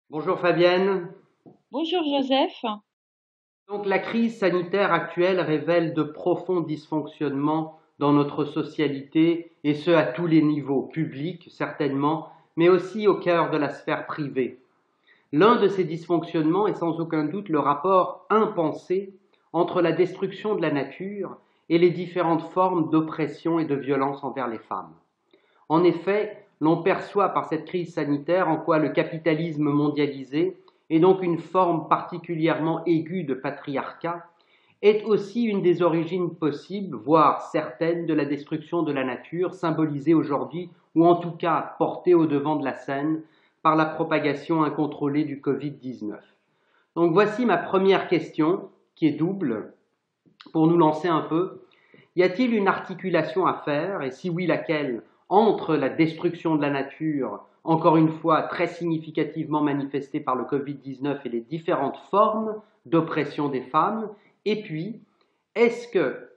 Bonjour Fabienne. Bonjour Joseph. Donc la crise sanitaire actuelle révèle de profonds dysfonctionnements dans notre socialité et ce à tous les niveaux, publics certainement, mais aussi au cœur de la sphère privée. L'un de ces dysfonctionnements est sans aucun doute le rapport impensé entre la destruction de la nature et les différentes formes d'oppression et de violence envers les femmes. En effet, l'on perçoit par cette crise sanitaire en quoi le capitalisme mondialisé, et donc une forme particulièrement aiguë de patriarcat, est aussi une des origines possibles, voire certaines, de la destruction de la nature, symbolisée aujourd'hui, ou en tout cas portée au devant de la scène, par la propagation incontrôlée du Covid-19. Donc voici ma première question, qui est double, pour nous lancer un peu. Y a-t-il une articulation à faire, et si oui, laquelle, entre la destruction de la nature, encore une fois très significativement manifestée par le Covid-19 et les différentes formes d'oppression des femmes, et puis, est-ce que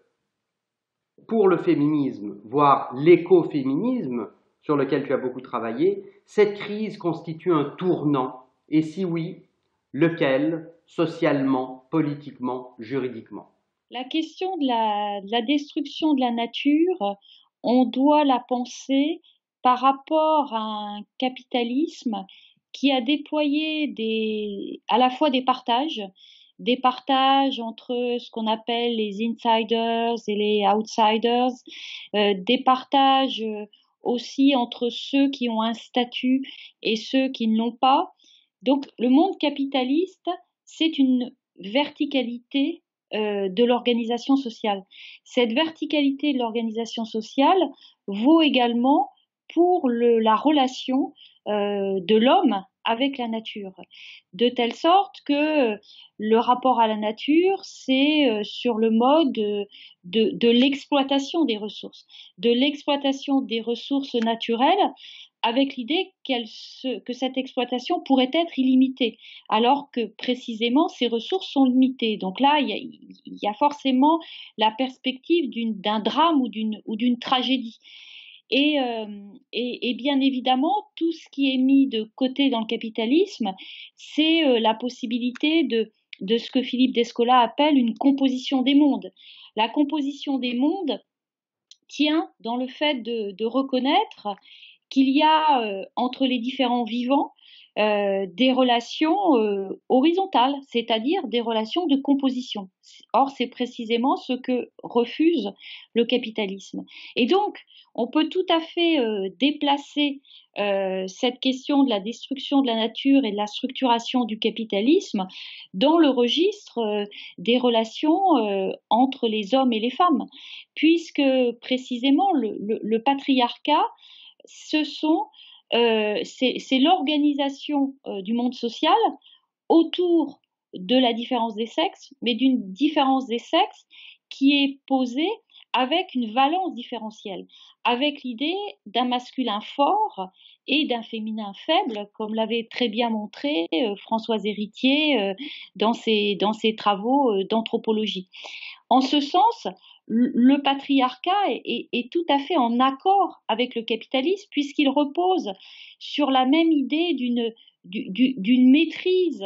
pour le féminisme, voire l'écoféminisme, sur lequel tu as beaucoup travaillé, cette crise constitue un tournant, et si oui, lequel, socialement, politiquement, juridiquement? La question de la destruction de la nature, on doit la penser par rapport à un capitalisme qui a déployé à la fois des partages entre ce qu'on appelle les insiders et les outsiders, des partages aussi entre ceux qui ont un statut et ceux qui ne l'ont pas. Donc le monde capitaliste, c'est une verticalité de l'organisation sociale. Cette verticalité de l'organisation sociale vaut également pour la relation de l'homme avec la nature, de telle sorte que le rapport à la nature, c'est sur le mode de l'exploitation des ressources, naturelles, avec l'idée que cette exploitation pourrait être illimitée, alors que précisément ces ressources sont limitées. Donc là, il y a forcément la perspective d'un drame ou d'une tragédie. Et bien évidemment, tout ce qui est mis de côté dans le capitalisme, c'est la possibilité de ce que Philippe Descola appelle une composition des mondes. La composition des mondes tient dans le fait de reconnaître qu'il y a entre les différents vivants des relations horizontales, c'est-à-dire des relations de composition. Or, c'est précisément ce que refuse le capitalisme. Et donc, on peut tout à fait déplacer cette question de la destruction de la nature et de la structuration du capitalisme dans le registre des relations entre les hommes et les femmes, puisque précisément le patriarcat, c'est l'organisation du monde social autour de la différence des sexes, mais d'une différence des sexes qui est posée avec une valence différentielle, avec l'idée d'un masculin fort et d'un féminin faible, comme l'avait très bien montré Françoise Héritier dans ses travaux d'anthropologie. En ce sens, le patriarcat est tout à fait en accord avec le capitalisme puisqu'il repose sur la même idée d'une maîtrise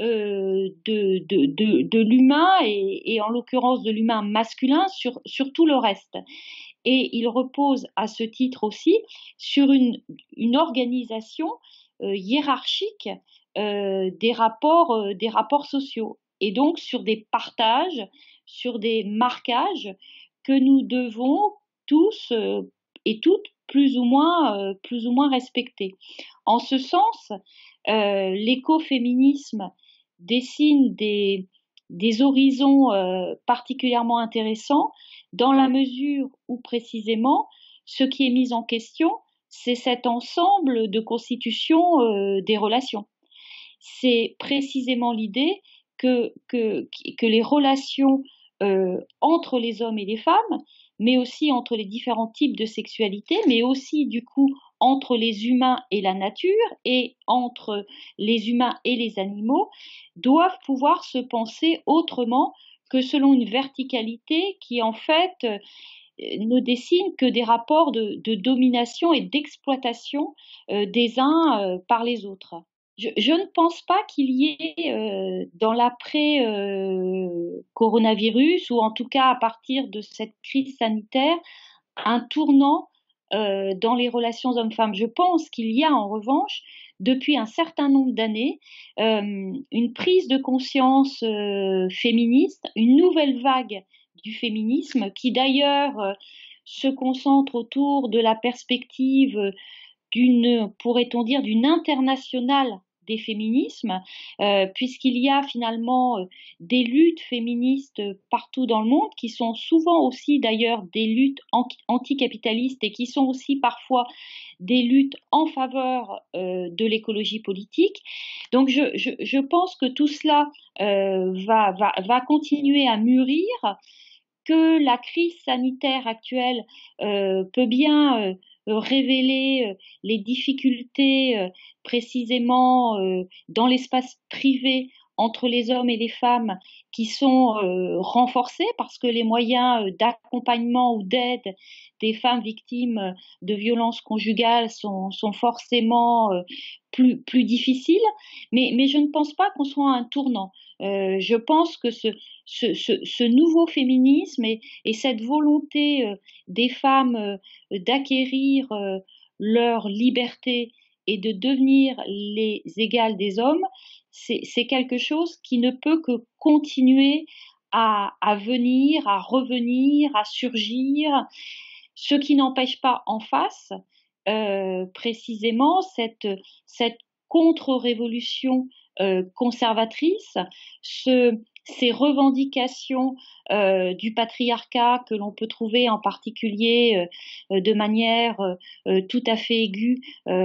de l'humain et en l'occurrence de l'humain masculin sur tout le reste. Et il repose à ce titre aussi sur une organisation hiérarchique des rapports sociaux et donc sur des partages, sur des marquages que nous devons tous et toutes plus ou moins respecter. En ce sens, l'écoféminisme dessine des horizons particulièrement intéressants dans la mesure où précisément ce qui est mis en question, c'est cet ensemble de constitution des relations. C'est précisément l'idée que les relations entre les hommes et les femmes, mais aussi entre les différents types de sexualité, mais aussi du coup entre les humains et la nature et entre les humains et les animaux, doivent pouvoir se penser autrement que selon une verticalité qui en fait ne dessine que des rapports de domination et d'exploitation des uns par les autres. Je ne pense pas qu'il y ait dans l'après coronavirus, ou en tout cas à partir de cette crise sanitaire, un tournant dans les relations hommes-femmes. Je pense qu'il y a en revanche, depuis un certain nombre d'années, une prise de conscience féministe, une nouvelle vague du féminisme qui d'ailleurs se concentre autour de la perspective pourrait-on dire, d'une internationale des féminismes, puisqu'il y a finalement des luttes féministes partout dans le monde, qui sont souvent aussi d'ailleurs des luttes anticapitalistes et qui sont aussi parfois des luttes en faveur de l'écologie politique. Donc je pense que tout cela va continuer à mûrir, que la crise sanitaire actuelle peut bien révéler les difficultés précisément dans l'espace privé entre les hommes et les femmes, qui sont renforcés parce que les moyens d'accompagnement ou d'aide des femmes victimes de violences conjugales sont forcément plus difficiles. Mais je ne pense pas qu'on soit à un tournant. Je pense que ce nouveau féminisme et cette volonté des femmes d'acquérir leur liberté et de devenir les égales des hommes, c'est quelque chose qui ne peut que continuer à venir, à revenir, à surgir, ce qui n'empêche pas en face précisément cette contre-révolution conservatrice, ces revendications du patriarcat que l'on peut trouver en particulier de manière tout à fait aiguë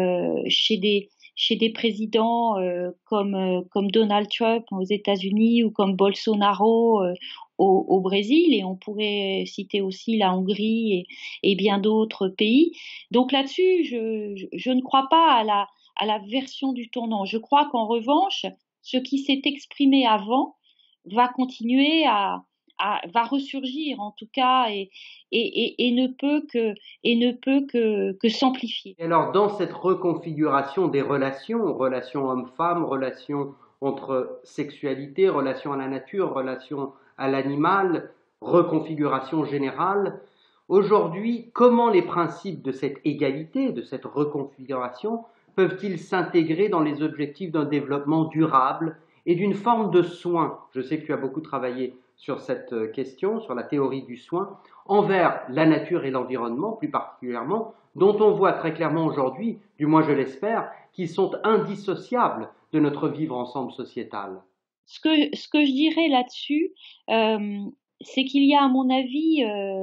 chez des présidents comme Donald Trump aux États-Unis ou comme Bolsonaro au Brésil, et on pourrait citer aussi la Hongrie et bien d'autres pays. Donc là-dessus, je ne crois pas à la version du tournant. Je crois qu'en revanche, ce qui s'est exprimé avant va continuer va ressurgir en tout cas et ne peut que s'amplifier. Et alors, dans cette reconfiguration des relations, relations hommes-femmes, relations entre sexualité, relations à la nature, relations à l'animal, reconfiguration générale, aujourd'hui, comment les principes de cette égalité, de cette reconfiguration, peuvent-ils s'intégrer dans les objectifs d'un développement durable et d'une forme de soin? Je sais que tu as beaucoup travaillé sur cette question, sur la théorie du soin, envers la nature et l'environnement plus particulièrement, dont on voit très clairement aujourd'hui, du moins je l'espère, qu'ils sont indissociables de notre vivre ensemble sociétal. Ce que je dirais là-dessus, c'est qu'il y a, à mon avis,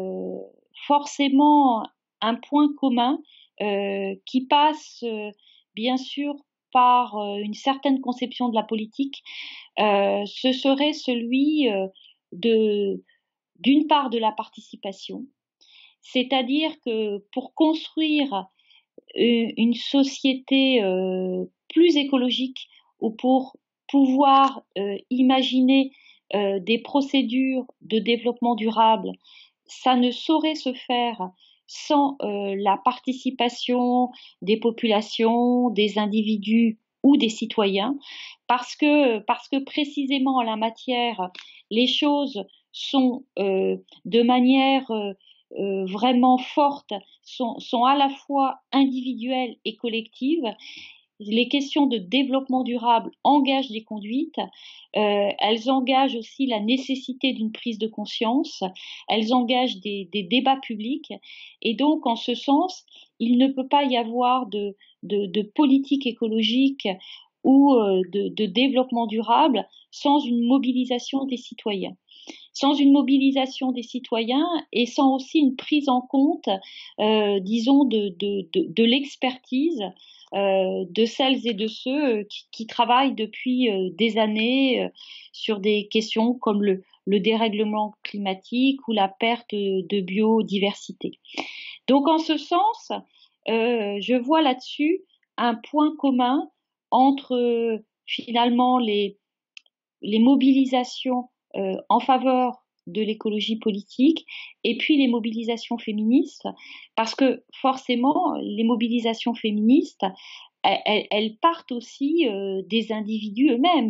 forcément un point commun qui passe, bien sûr, par une certaine conception de la politique. Ce serait celui de, d'une part, de la participation, c'est-à-dire que pour construire une société plus écologique, ou pour pouvoir imaginer des procédures de développement durable, ça ne saurait se faire sans la participation des populations, des individus ou des citoyens, parce que précisément en la matière, les choses sont de manière vraiment forte, sont à la fois individuelles et collectives. Les questions de développement durable engagent des conduites, elles engagent aussi la nécessité d'une prise de conscience, elles engagent des débats publics, et donc en ce sens, il ne peut pas y avoir de politique écologique ou de développement durable sans une mobilisation des citoyens. Sans une mobilisation des citoyens et sans aussi une prise en compte, disons, de l'expertise de celles et de ceux qui travaillent depuis des années sur des questions comme le dérèglement climatique ou la perte de biodiversité. Donc en ce sens, je vois là-dessus un point commun entre finalement les mobilisations en faveur de l'écologie politique et puis les mobilisations féministes, parce que forcément les mobilisations féministes, elles partent aussi des individus eux-mêmes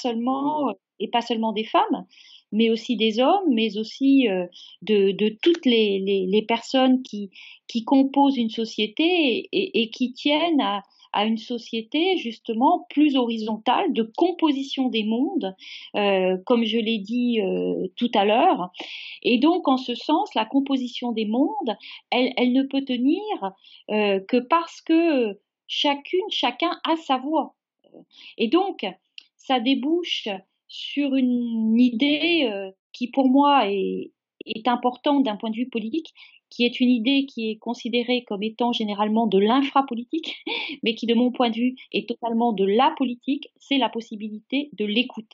et pas seulement des femmes, mais aussi des hommes, mais aussi de toutes les personnes qui composent une société et qui tiennent à une société justement plus horizontale de composition des mondes, comme je l'ai dit tout à l'heure. Et donc, en ce sens, la composition des mondes, elle ne peut tenir que parce que chacun a sa voix. Et donc, ça débouche sur une idée qui, pour moi, est importante d'un point de vue politique, qui est une idée qui est considérée comme étant généralement de l'infrapolitique, mais qui, de mon point de vue, est totalement de la politique, c'est la possibilité de l'écoute.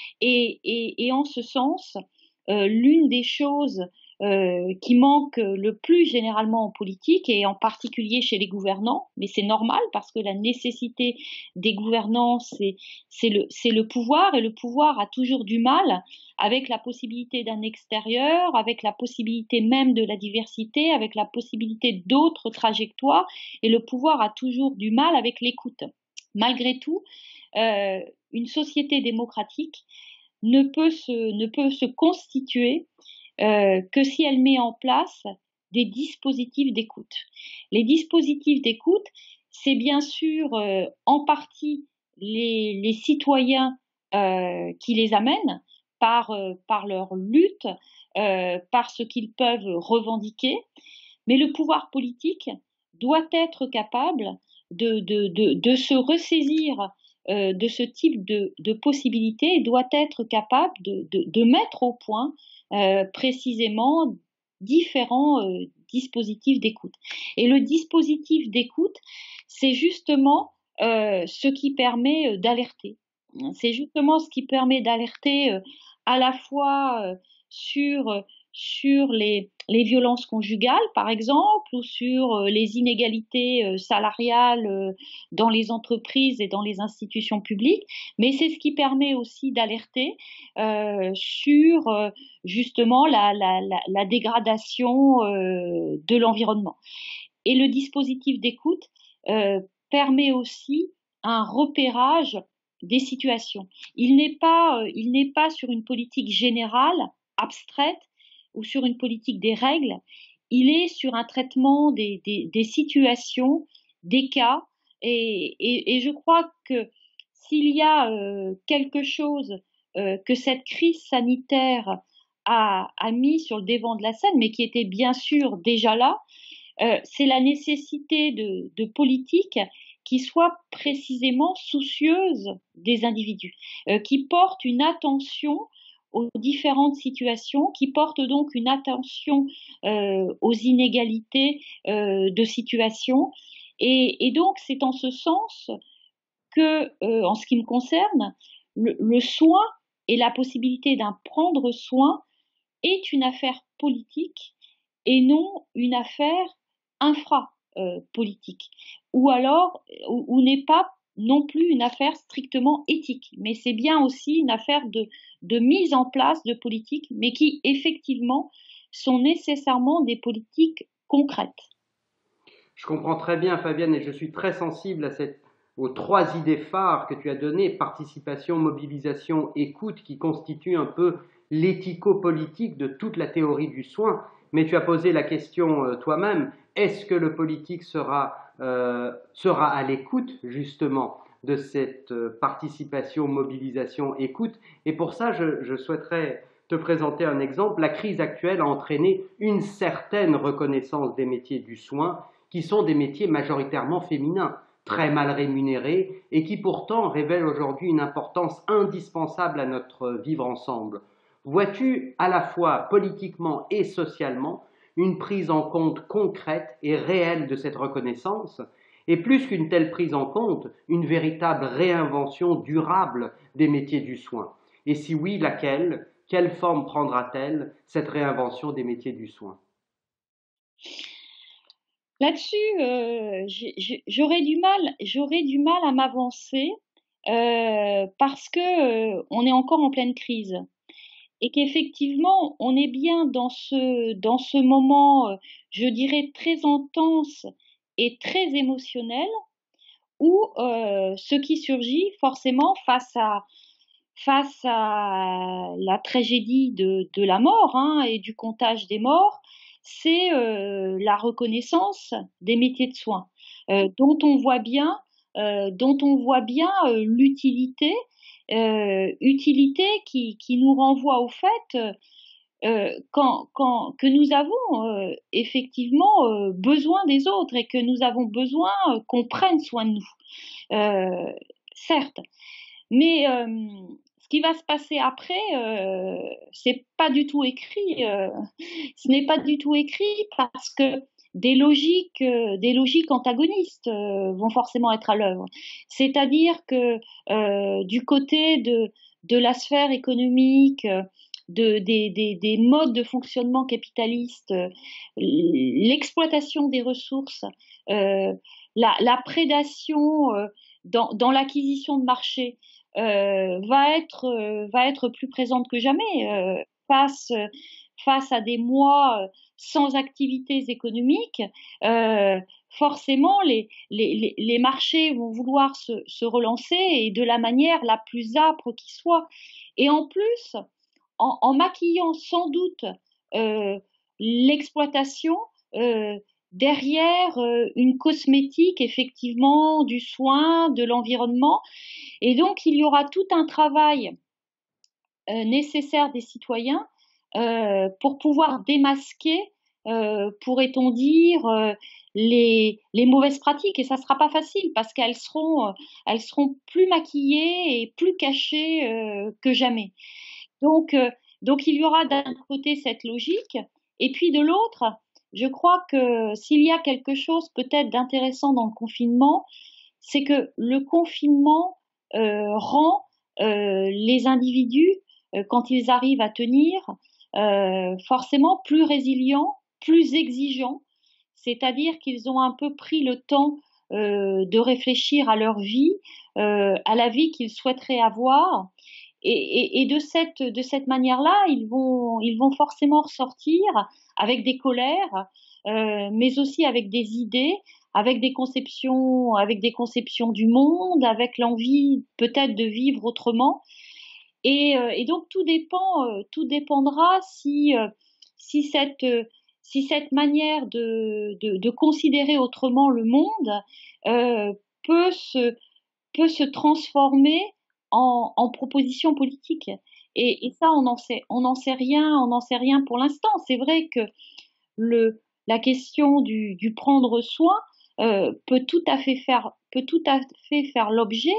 Et en ce sens, l'une des choses qui manque le plus généralement en politique et en particulier chez les gouvernants, mais c'est normal parce que la nécessité des gouvernants, c'est le pouvoir, et le pouvoir a toujours du mal avec la possibilité d'un extérieur, avec la possibilité même de la diversité, avec la possibilité d'autres trajectoires, et le pouvoir a toujours du mal avec l'écoute. Malgré tout, une société démocratique ne peut se constituer que si elle met en place des dispositifs d'écoute. Les dispositifs d'écoute, c'est bien sûr en partie les citoyens qui les amènent par leur lutte, par ce qu'ils peuvent revendiquer, mais le pouvoir politique doit être capable de se ressaisir de ce type de possibilités et doit être capable de mettre au point précisément différents dispositifs d'écoute. Et le dispositif d'écoute, c'est justement ce qui permet d'alerter. C'est justement ce qui permet d'alerter à la fois sur les violences conjugales, par exemple, ou sur les inégalités salariales dans les entreprises et dans les institutions publiques, mais c'est ce qui permet aussi d'alerter sur justement la dégradation de l'environnement. Et le dispositif d'écoute permet aussi un repérage des situations. Il n'est pas sur une politique générale, abstraite, ou sur une politique des règles, il est sur un traitement des situations, des cas, et je crois que s'il y a quelque chose que cette crise sanitaire a mis sur le devant de la scène, mais qui était bien sûr déjà là, c'est la nécessité de politiques qui soient précisément soucieuses des individus, qui portent une attention aux différentes situations, qui portent donc une attention aux inégalités de situation. Et donc, c'est en ce sens que, en ce qui me concerne, le soin et la possibilité d'un prendre soin est une affaire politique et non une affaire infra-politique, ou alors, ou n'est pas non plus une affaire strictement éthique, mais c'est bien aussi une affaire de mise en place de politiques, mais qui effectivement sont nécessairement des politiques concrètes. Je comprends très bien, Fabienne, et je suis très sensible aux trois idées phares que tu as données, participation, mobilisation, écoute, qui constituent un peu l'éthico-politique de toute la théorie du soin. Mais tu as posé la question toi-même, est-ce que le politique sera à l'écoute justement de cette participation, mobilisation, écoute? Et pour ça, je souhaiterais te présenter un exemple. La crise actuelle a entraîné une certaine reconnaissance des métiers du soin, qui sont des métiers majoritairement féminins, très mal rémunérés, et qui pourtant révèlent aujourd'hui une importance indispensable à notre vivre ensemble. Vois-tu, à la fois politiquement et socialement, une prise en compte concrète et réelle de cette reconnaissance, et plus qu'une telle prise en compte, une véritable réinvention durable des métiers du soin? Et si oui, laquelle? Quelle forme prendra-t-elle, cette réinvention des métiers du soin? Là-dessus, j'aurais du mal à m'avancer parce que on est encore en pleine crise et qu'effectivement on est bien dans ce moment, je dirais très intense et très émotionnel ou ce qui surgit forcément face à la tragédie de la mort, hein, et du comptage des morts, c'est la reconnaissance des métiers de soins, dont on voit bien l'utilité, utilité qui nous renvoie au fait que nous avons effectivement besoin des autres et que nous avons besoin qu'on prenne soin de nous. Certes, mais ce qui va se passer après, c'est pas du tout écrit. Ce n'est pas du tout écrit parce que des logiques antagonistes vont forcément être à l'œuvre. C'est-à-dire que du côté de la sphère économique, des modes de fonctionnement capitalistes, l'exploitation des ressources, la prédation dans l'acquisition de marché va être plus présente que jamais face face à des mois sans activités économiques. Forcément les marchés vont vouloir se relancer et de la manière la plus âpre qui soit. Et en plus, en maquillant sans doute l'exploitation derrière une cosmétique effectivement du soin, de l'environnement. Et donc il y aura tout un travail nécessaire des citoyens pour pouvoir démasquer, pourrait-on dire, les mauvaises pratiques. Et ça ne sera pas facile parce elles seront plus maquillées et plus cachées que jamais. Donc, euh, donc il y aura d'un côté cette logique, et puis de l'autre, je crois que s'il y a quelque chose peut-être d'intéressant dans le confinement, c'est que le confinement rend les individus, quand ils arrivent à tenir, forcément plus résilients, plus exigeants, c'est-à-dire qu'ils ont un peu pris le temps de réfléchir à leur vie, à la vie qu'ils souhaiteraient avoir, et de cette manière-là, ils vont forcément ressortir avec des colères, mais aussi avec des idées, avec des conceptions du monde, avec l'envie peut-être de vivre autrement. Et donc tout dépendra si cette manière de considérer autrement le monde euh, peut se, peut se transformer en proposition politique. Et ça, on n'en sait rien, on n'en sait rien pour l'instant. C'est vrai que la question du prendre soin peut tout à fait faire l'objet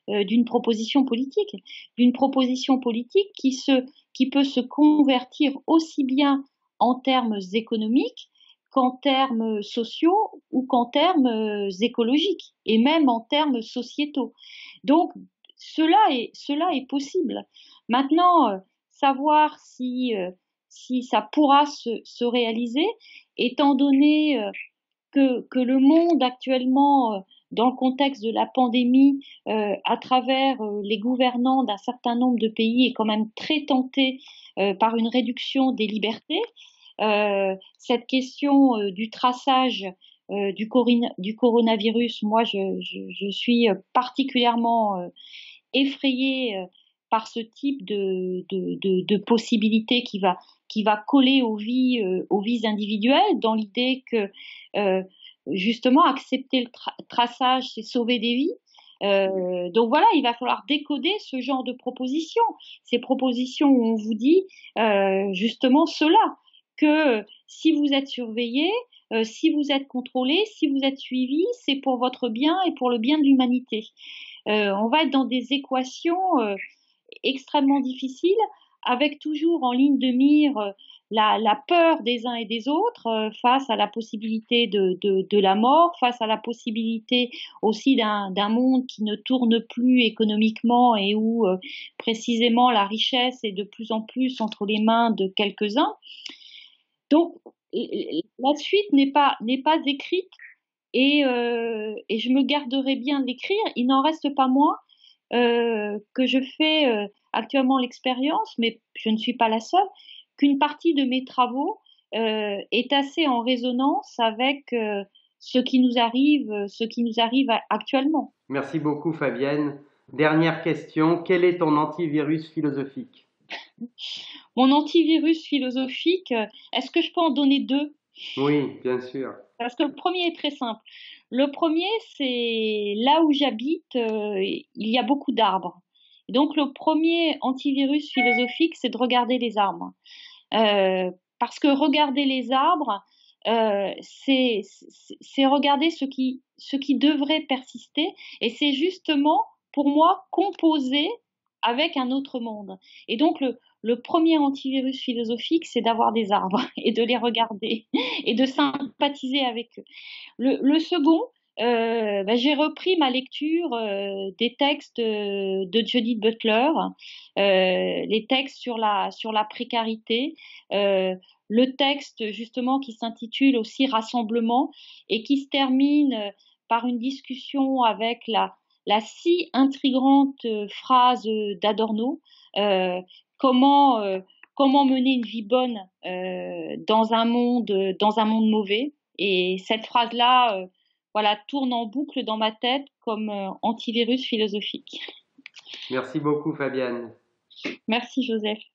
d'une proposition politique qui peut se convertir aussi bien en termes économiques qu'en termes sociaux ou qu'en termes écologiques et même en termes sociétaux. Donc, cela est possible. Maintenant, savoir si ça pourra se réaliser, étant donné que le monde actuellement, dans le contexte de la pandémie, à travers les gouvernants d'un certain nombre de pays, est quand même très tenté par une réduction des libertés. Cette question du traçage du coronavirus, moi, je suis particulièrement effrayée par ce type de possibilité qui va coller aux vies individuelles, dans l'idée que justement accepter le traçage, c'est sauver des vies. Donc voilà, il va falloir décoder ce genre de propositions, ces propositions où on vous dit justement cela, que si vous êtes surveillé, si vous êtes contrôlé, si vous êtes suivi, c'est pour votre bien et pour le bien de l'humanité. On va être dans des équations extrêmement difficiles, avec toujours en ligne de mire la peur des uns et des autres face à la possibilité de la mort, face à la possibilité aussi d'un monde qui ne tourne plus économiquement et où précisément la richesse est de plus en plus entre les mains de quelques-uns. Donc la suite n'est pas écrite et je me garderai bien de l'écrire. Il n'en reste pas moins que je fais actuellement l'expérience, mais je ne suis pas la seule, qu'une partie de mes travaux est assez en résonance avec ce qui nous arrive actuellement. Merci beaucoup, Fabienne. Dernière question, quel est ton antivirus philosophique? Mon antivirus philosophique, est-ce que je peux en donner deux? Oui, bien sûr. Parce que le premier est très simple. Le premier, c'est là où j'habite, il y a beaucoup d'arbres. Donc le premier antivirus philosophique, c'est de regarder les arbres. Parce que regarder les arbres, c'est regarder ce qui devrait persister, et c'est justement, pour moi, composer avec un autre monde. Et donc le premier antivirus philosophique, c'est d'avoir des arbres et de les regarder et de sympathiser avec eux. Le second, j'ai repris ma lecture des textes de Judith Butler, les textes sur la précarité, le texte justement qui s'intitule aussi Rassemblement et qui se termine par une discussion avec la si intrigante phrase d'Adorno, euh, comment, comment mener une vie bonne dans un monde mauvais. Et cette phrase-là, voilà, tourne en boucle dans ma tête comme antivirus philosophique. Merci beaucoup, Fabienne. Merci Joseph.